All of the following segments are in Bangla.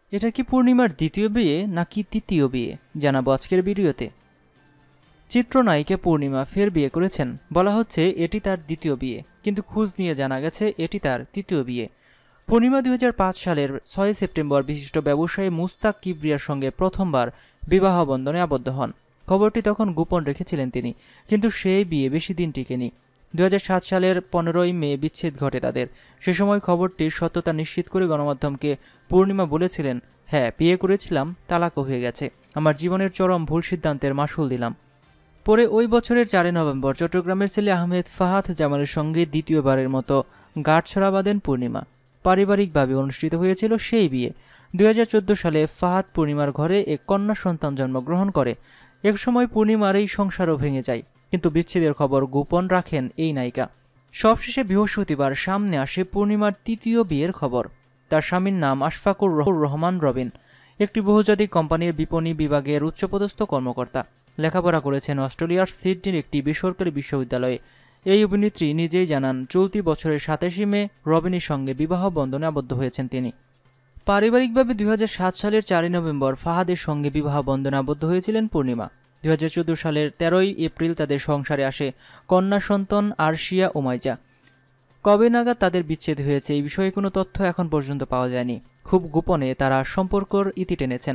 এটা কি পূর্ণিমার দ্বিতীয় বিয়ে নাকি তৃতীয় বিয়ে জানাবো আজকের ভিডিওতে। চিত্রনায়িকা পূর্ণিমা ফের বিয়ে করেছেন। বলা হচ্ছে এটি তার দ্বিতীয় বিয়ে, কিন্তু খোঁজ নিয়ে জানা গেছে এটি তার তৃতীয় বিয়ে। পূর্ণিমা 2005 সালের 6 সেপ্টেম্বর বিশিষ্ট ব্যবসায়ী মুস্তাক কিবরিয়ার সঙ্গে প্রথমবার বিবাহ বন্ধনে আবদ্ধ হন। খবরটি তখন গোপন রেখেছিলেন তিনি, কিন্তু সেই বিয়ে বেশি দিন টিকেনি। 2007 সালের 15ই মে বিচ্ছেদ ঘটে তাদের। সে সময় খবরটির সত্যতা নিশ্চিত করে গণমাধ্যমকে পূর্ণিমা বলেছিলেন, হ্যাঁ, বিয়ে করেছিলাম, তালাকও হয়ে গেছে, আমার জীবনের চরম ভুল সিদ্ধান্তের মাসুল দিলাম। পরে ওই বছরের 4 নভেম্বর চট্টগ্রামের ছেলে আহমেদ ফাহাদ জামালের সঙ্গে দ্বিতীয়বারের মতো গাঁটছড়া বাঁধেন পূর্ণিমা। পারিবারিকভাবে অনুষ্ঠিত হয়েছিল সেই বিয়ে। 2014 সালে ফাহাদ পূর্ণিমার ঘরে এক কন্যা সন্তান জন্মগ্রহণ করে। একসময় পূর্ণিমার এই সংসারও ভেঙে যায়, কিন্তু বিচ্ছেদের খবর গোপন রাখেন এই নায়িকা। সবশেষে বৃহস্পতিবার সামনে আসে পূর্ণিমার তৃতীয় বিয়ের খবর। তার স্বামীর নাম আশফাকুর রহমান রবিন, একটি বহুজাতিক কোম্পানির বিপণী বিভাগের উচ্চপদস্থ কর্মকর্তা। লেখাপড়া করেছেন অস্ট্রেলিয়ার সিডনির একটি বেসরকারি বিশ্ববিদ্যালয়ে। এই অভিনেত্রী নিজেই জানান, চলতি বছরের 27 মে রবিনের সঙ্গে বিবাহ বন্ধনে আবদ্ধ হয়েছেন তিনি। পারিবারিকভাবে 2007 সালের 4 নভেম্বর ফাহাদের সঙ্গে বিবাহ বন্ধনে আবদ্ধ হয়েছিলেন পূর্ণিমা। 2014 সালের 13 এপ্রিল তাদের সংসারে আসে কন্যা সন্তান আরশিয়া ওমাইজা। কবে নাগাদ তাদের বিচ্ছেদ হয়েছে এই বিষয়ে কোনো তথ্য এখন পর্যন্ত পাওয়া যায়নি। খুব গোপনে তারা সম্পর্কর ইতি টেনেছেন।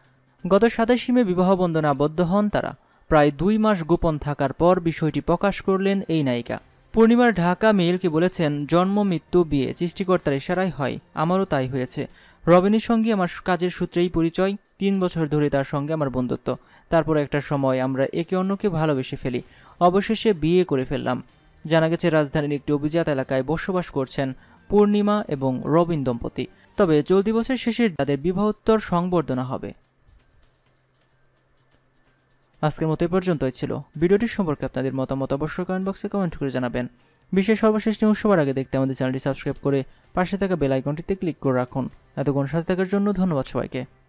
গত 27 মে বিবাহ বন্ধনে আবদ্ধ হন তারা। প্রায় 2 মাস গোপন থাকার পর বিষয়টি প্রকাশ করলেন এই নায়িকা। পূর্ণিমার ঢাকা মেইলকে বলেছেন, জন্ম মৃত্যু বিয়ে সৃষ্টিকর্তার ইশারায় হয়, আমারও তাই হয়েছে। রবিনের সঙ্গে আমার কাজের সূত্রেই পরিচয়, 3 বছর ধরে তার সঙ্গে আমার বন্ধুত্ব। তারপর একটা সময় আমরা একে অন্যকে ভালোবেসে ফেলি, অবশেষে বিয়ে করে ফেললাম। জানা গেছে রাজধানীর একটি অভিজাত এলাকায় বসবাস করছেন পূর্ণিমা এবং রবিন দম্পতি। তবে চলতি বছর শেষে তাদের বিবাহোত্তর সংবর্ধনা হবে। আজকের মতো এ পর্যন্তই ছিল। ভিডিওটি সম্পর্কে আপনাদের মতামত অবশ্যই কমেন্ট বক্সে কমেন্ট করে জানাবেন। বিশ্বের সর্বশেষ নিউজ সবার আগে দেখতে আমাদের চ্যানেলটি সাবস্ক্রাইব করে পাশে থাকা বেল আইকনটিতে ক্লিক করে রাখুন। এতক্ষণ সাথে থাকার জন্য ধন্যবাদ সবাইকে।